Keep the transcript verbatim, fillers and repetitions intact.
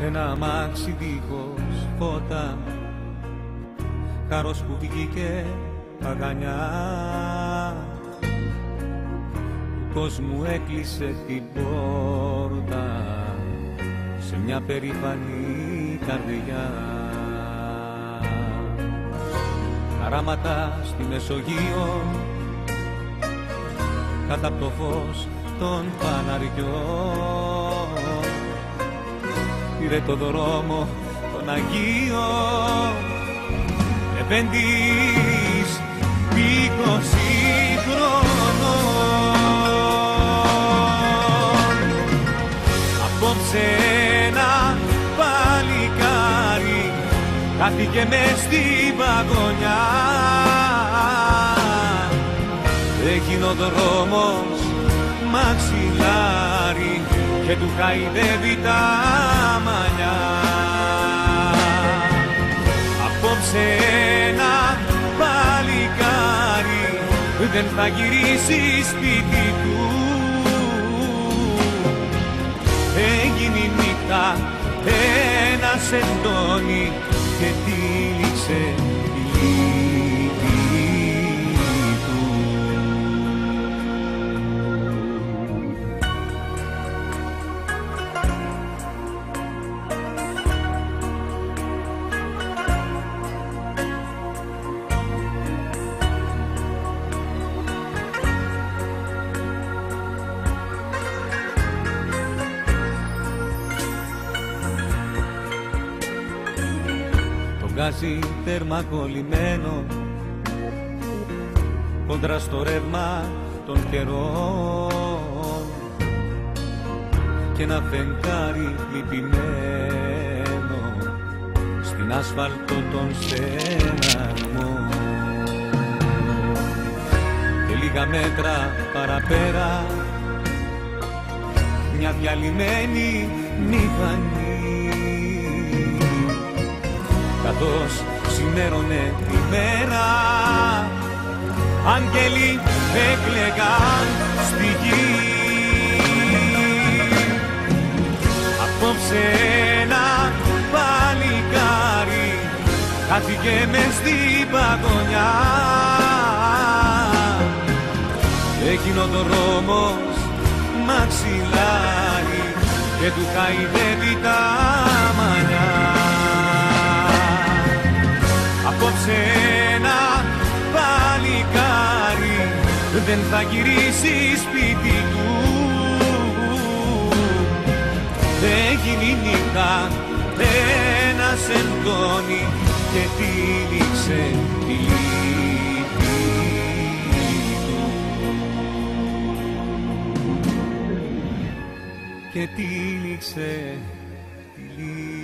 ένα αμάξι δίχως φώτα, χαρός που βγήκε παγανιά, του κόσμου έκλεισε την πόρτα σε μια περήφανη καρδιά. Χαράματα στη Μεσογείο, κάτω απ' το φως των φαναριών, πήρε το δρόμο των Αγίων επέντης είκοσι χρονών. Απόψε ένα παλικάρι χάθηκε μες στην παγωνιά, έγινε ο δρόμος μαξιλάρι και του χαϊδεύει τα μαλλιά. Απόψε ένα παλικάρι δεν θα γυρίσει σπίτι του, έγινε η νύχτα ένα σεντόνι και τύλιξε τη λύπη του. Βγάζει τέρμα κολλημένο κόντρα στο ρεύμα των καιρών και ένα φεγγάρι λυπημένο στην άσφαλτο των στεναγμών. Και λίγα μέτρα παραπέρα μια διαλυμένη μηχανή, καθώς ξημέρωνε τη μέρα, άγγελοι έκλαιγαν στη γη. Απόψε ένα παλικάρι χάθηκε μες στην παγωνιά, έγινε ο δρόμος μαξιλάρι και του χαϊδεύει τα μαλλιά. Απόψε ένα παλικάρι δεν θα γυρίσει σπίτι του, έγινε η νύχτα ένα σεντόνι και τύλιξε τη λύπη του. Και τύλιξε τη λύπη.